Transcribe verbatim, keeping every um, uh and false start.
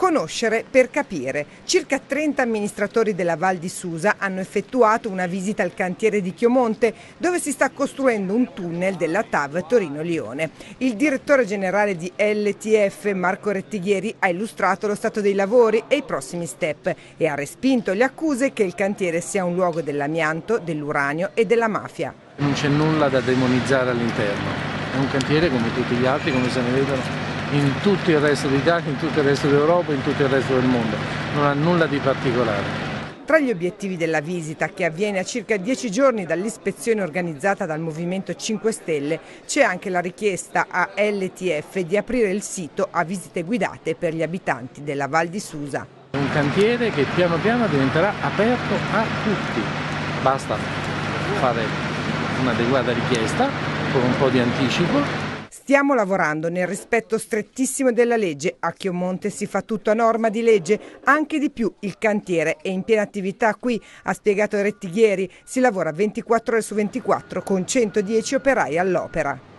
Conoscere per capire. Circa trenta amministratori della Val di Susa hanno effettuato una visita al cantiere di Chiomonte, dove si sta costruendo un tunnel della T A V Torino-Lione. Il direttore generale di L T F, Marco Rettighieri, ha illustrato lo stato dei lavori e i prossimi step e ha respinto le accuse che il cantiere sia un luogo dell'amianto, dell'uranio e della mafia. Non c'è nulla da demonizzare all'interno, è un cantiere come tutti gli altri, come se ne vedono in tutto il resto d'Italia, in tutto il resto d'Europa, in tutto il resto del mondo. Non ha nulla di particolare. Tra gli obiettivi della visita, che avviene a circa dieci giorni dall'ispezione organizzata dal Movimento cinque Stelle, c'è anche la richiesta a L T F di aprire il sito a visite guidate per gli abitanti della Val di Susa. È un cantiere che piano piano diventerà aperto a tutti. Basta fare un'adeguata richiesta con un po' di anticipo. Stiamo lavorando nel rispetto strettissimo della legge. A Chiomonte si fa tutto a norma di legge, anche di più. Il cantiere è in piena attività qui, ha spiegato Rettighieri. Si lavora ventiquattro ore su ventiquattro con centodieci operai all'opera.